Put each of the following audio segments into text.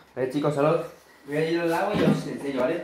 Vale, chicos, solo voy a ir al agua y os enseño, ¿vale?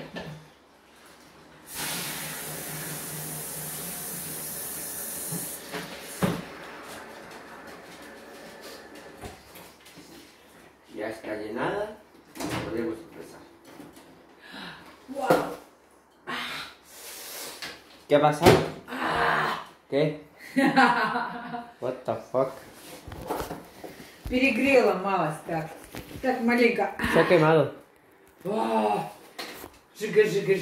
Ya está llenada. Podemos empezar. ¡Wow! ¿Qué ha pasado? ¿Qué? What the fuck? Перегрела малость так. Так маленько. Se ha quemado. О, Жига.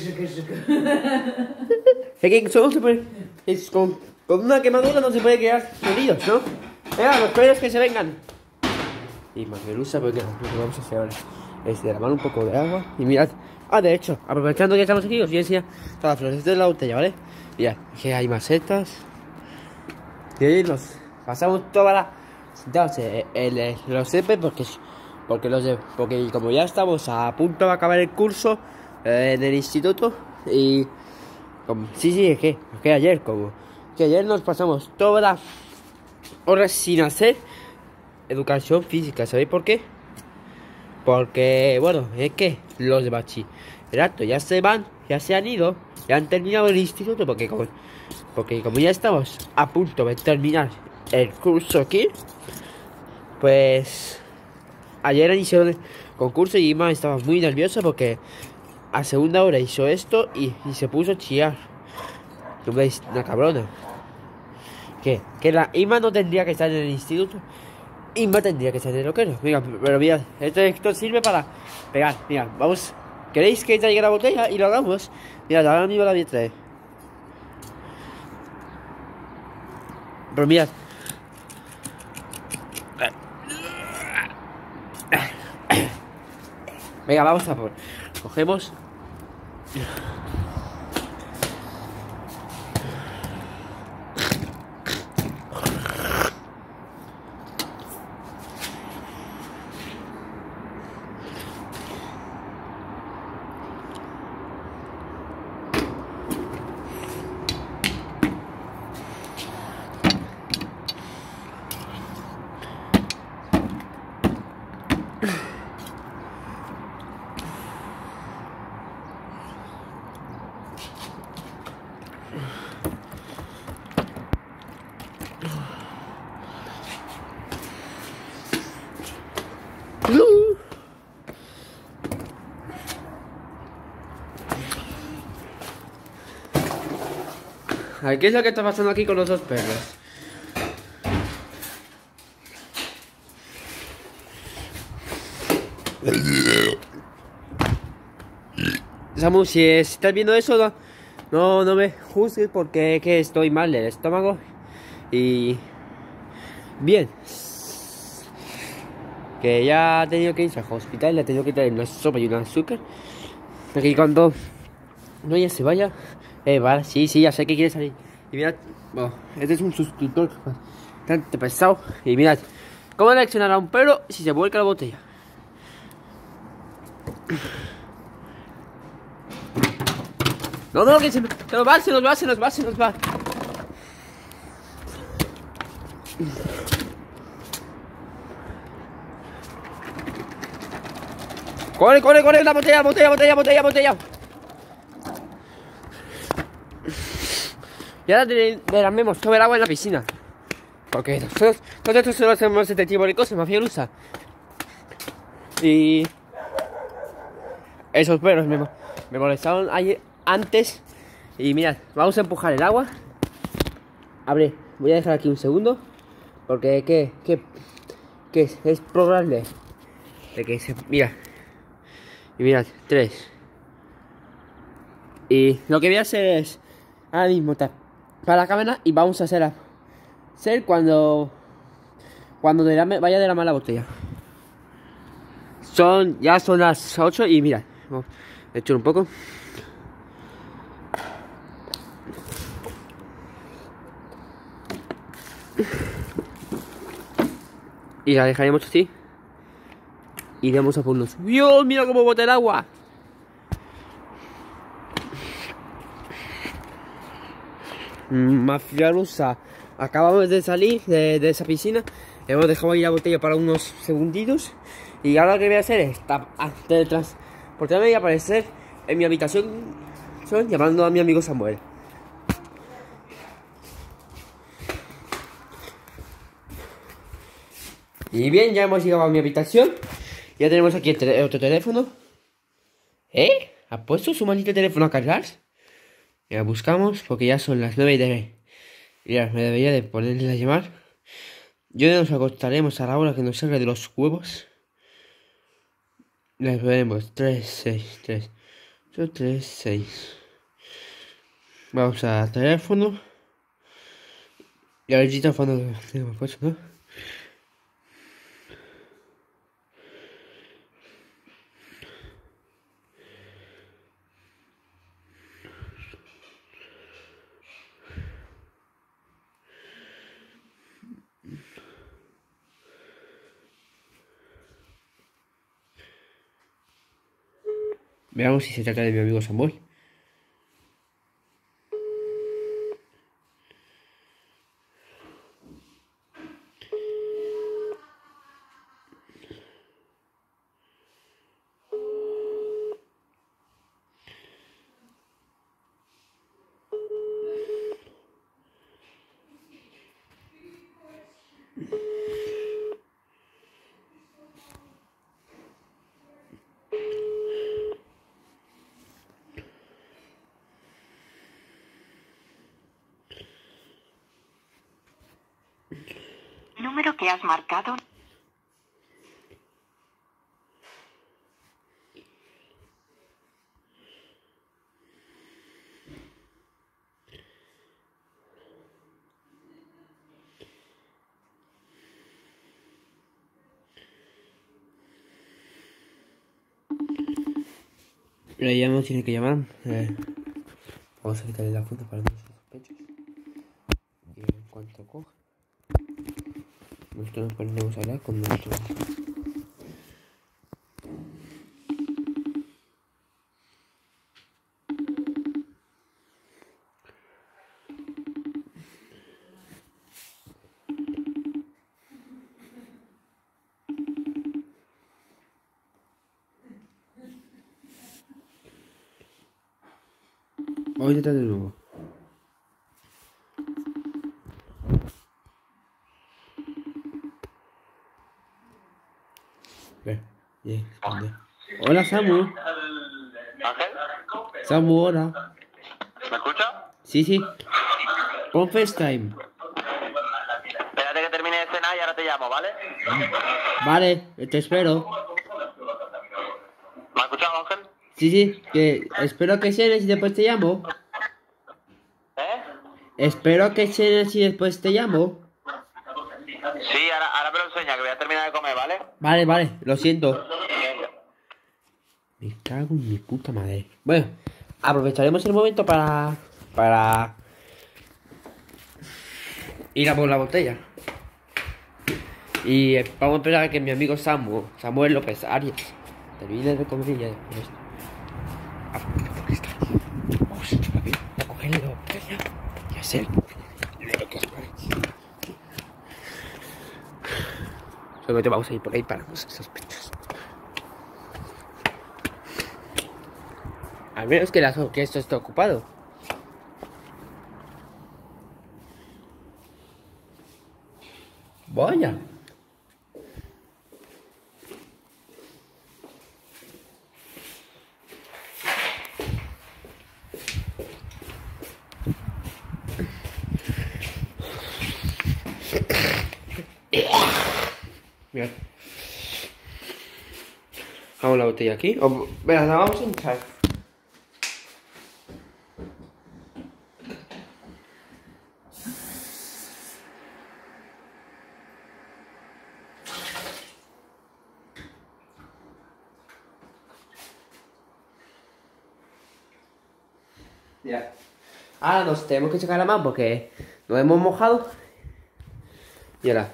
Es que solo se puede. Con una quemadura no se puede quedar heridos, ¿no? Venga, los pelos que se vengan. Y Magelusa, porque lo que vamos a hacer ahora es derramar un poco de agua. Y mirad. Ah, de hecho, aprovechando que estamos aquí, os voy a enseñar todas las flores de la botella, ¿vale? Mirad, que hay macetas. Y ahí los pasamos toda la. Entonces, los césped porque como ya estamos a punto de acabar el curso en el instituto y sí, es que ayer nos pasamos todas las horas sin hacer educación física. ¿Sabéis por qué? Porque, bueno, es que los de bachillerato ya se han ido, ya han terminado el instituto porque como ya estamos a punto de terminar el curso aquí, pues ayer inició el concurso y Ima estaba muy nerviosa porque a segunda hora hizo esto y se puso a chillar. ¿No veis? Una cabrona. Que la Ima no tendría que estar en el instituto. Ima tendría que estar en el loquero. Mira, pero mirad, esto sirve para pegar. Mira, vamos. ¿Queréis que traiga la botella y lo hagamos? Mirad, ahora mismo la voy a traer. Pero mirad. Venga, vamos a por. Cogemos. A ver, ¿qué es lo que está pasando aquí con los dos perros? Samu, si estás viendo eso, no me juzgues porque es que estoy mal del estómago. Y bien, que ya ha tenido que ir al hospital, le ha tenido que traer una sopa y un azúcar. Porque cuando no ya se vaya, vale, sí, ya sé que quiere salir. Y mirad, este es un suscriptor bastante pesado. Y mirad, ¿cómo reaccionar a un perro si se vuelca la botella? No, que se nos va. Corre, la botella. Y ahora derramemos todo el agua en la piscina. Porque nosotros solo hacemos este tipo de cosas, Magelusa. Y esos perros me molestaron ayer antes. Y mirad, vamos a empujar el agua. Abre, voy a dejar aquí un segundo. Porque que es probable de que se. Mira. Y mirad, 3. Y lo que voy a hacer es ahora mismo tapar la cámara y vamos a hacer cuando vaya a derramar la botella. Ya son las 8 y mirad, he hecho un poco. Y la dejaremos así. Y vamos a ponernos. ¡Dios! ¡Mira cómo bota el agua! Magelusa, acabamos de salir de esa piscina Hemos dejado ahí la botella para unos segunditos. Y ahora lo que voy a hacer es teletransportarme y aparecer en mi habitación llamando a mi amigo Samuel. Y bien, ya hemos llegado a mi habitación. Ya tenemos aquí otro teléfono. ¿Ha puesto su maldito teléfono a cargar? Ya buscamos porque ya son las 9 y me debería de ponerle a llamar. Yo nos acostaremos a la hora que nos salga de los huevos. Les veremos 3, 6, 3, 8, 3, 6. Vamos al teléfono. Y ahora el teléfono que hemos puesto, ¿no? Veamos si se trata de mi amigo Samuel. Número que has marcado. Pero ya no tiene que llamar. Vamos a quitarle la foto para no sospechos. Y en cuanto coja, nosotros nos ponemos a hablar con nosotros. Vamos a intentar de nuevo. Bien, hola Samu. ¿Ángel? Samu, hola. ¿Me escucha? Sí. Pon FaceTime. Espérate que termine de cenar y ahora te llamo, ¿vale? Vale, te espero. ¿Me has escuchado, Ángel? Sí, que espero que cenes y después te llamo. Espero que cenes y después te llamo. Sí, ahora me lo enseña, que voy a terminar de comer, ¿vale? Vale, lo siento. Venga. Me cago en mi puta madre. Bueno, aprovecharemos el momento para ir a por la botella. Y vamos a esperar a que mi amigo Samuel López Arias termine de comer y ya después esto. Vamos a cogerle la botella y hacer lo que es por aquí. Solamente vamos a ir por ahí para no ser sospechosos. Al menos que esto esté ocupado. Vaya. Mira. Vamos la botella aquí. Venga, la vamos a hinchar. Mira. Ahora nos tenemos que sacar la mano porque nos hemos mojado. Y ahora.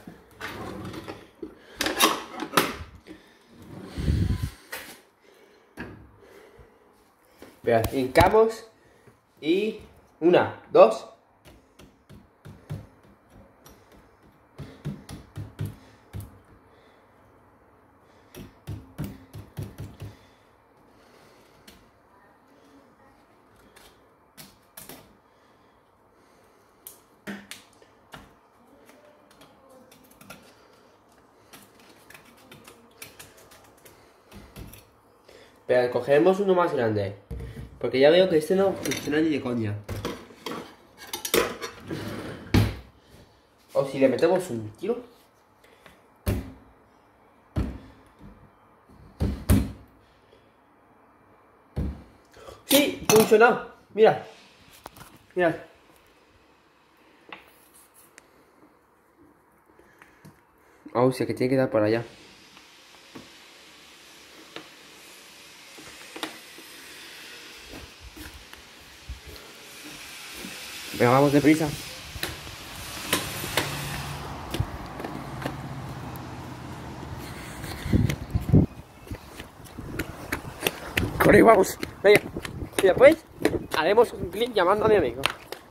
Espera, hincamos. Y 1, 2. Pero cogeremos uno más grande. Porque ya veo que este no funciona ni de coña. O si le metemos un tiro. Sí, funcionó. Mira. Mira. Oh, sí, que tiene que dar para allá. Venga, vamos deprisa. Corre, vamos. Venga. Y después haremos un clip llamando a mi amigo.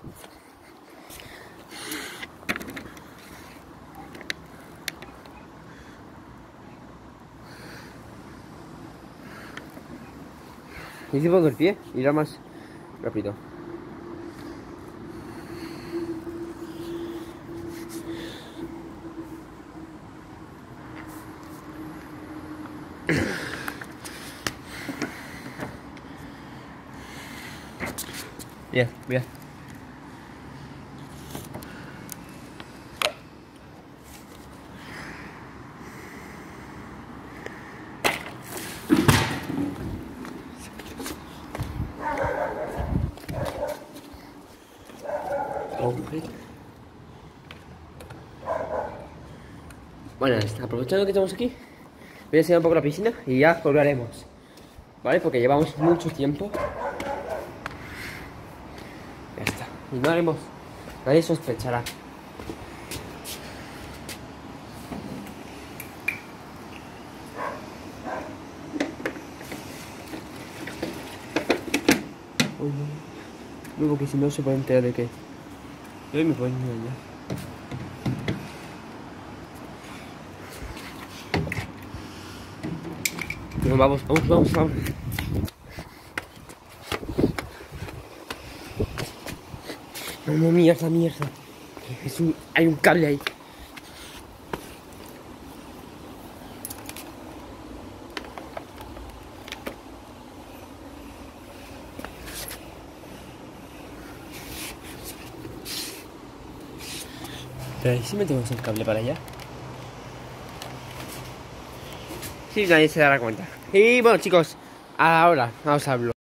Y si pongo el pie, irá más rápido. Bien, bien. Hombre. Bueno, aprovechando que estamos aquí, voy a enseñar un poco la piscina y ya volveremos. ¿Vale? Porque llevamos mucho tiempo. Ya está. Y no haremos. Nadie sospechará. Uy, no. No, porque si no se puede enterar de que. Yo me puedo ir ya. No, vamos. No, mierda. Hay un cable ahí. Pero ahí sí metemos el cable para allá. Sí, nadie se dará cuenta. Y bueno, chicos, ahora vamos a hablar.